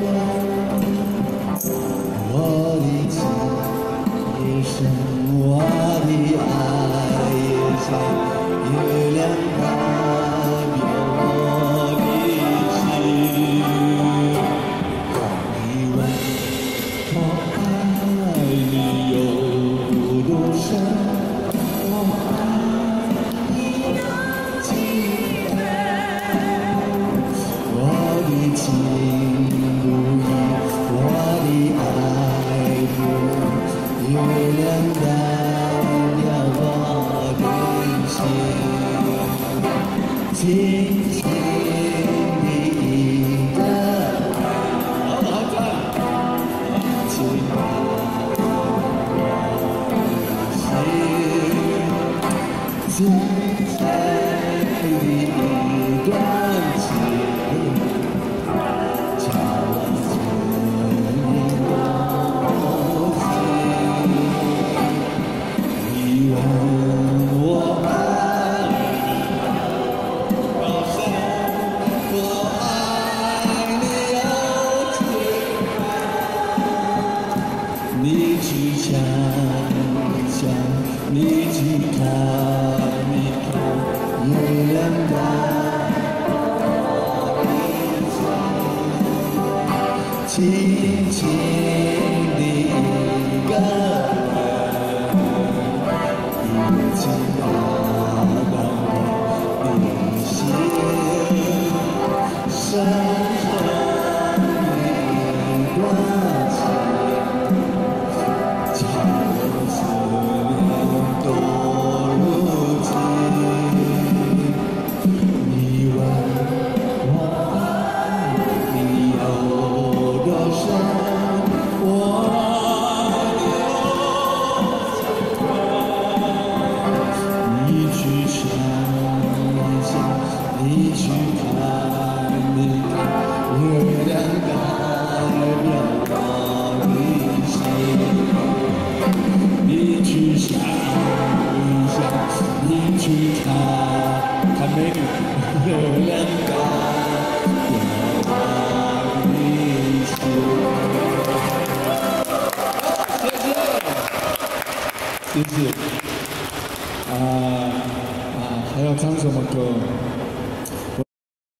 我的情也像我的爱也像月亮代表我的心。你问我爱你有多深？我爱你有几分？我的情不移，我的爱不原谅代表我的心，轻轻的一个情把我心，轻轻的一段情。你去想想，你去看一看，月亮代轻轻的一个人，已经打动我的心，深深的一段情。多如今，你问我爱你有多深？我你去想一想，你去看一看，月亮代表我的心。你去想一想，你去看美女，月亮代表我的心。谢谢。还要唱什么歌？